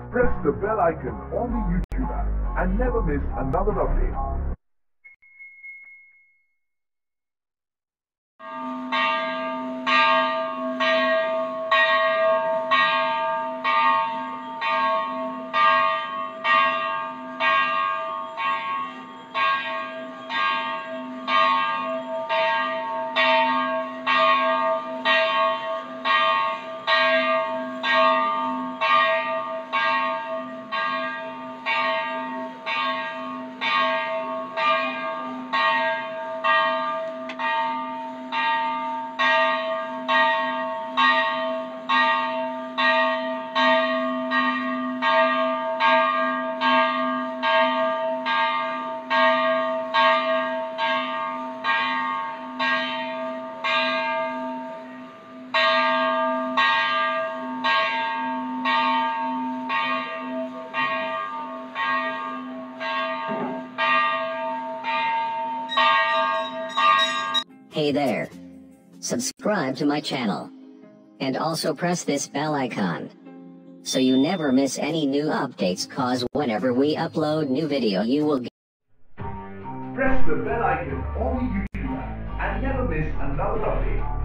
Press the bell icon on the YouTube app and never miss another update. Hey there! Subscribe to my channel. And also press this bell icon, so you never miss any new updates, cause whenever we upload new video you will get. Press the bell icon on the YouTube app and never miss another update.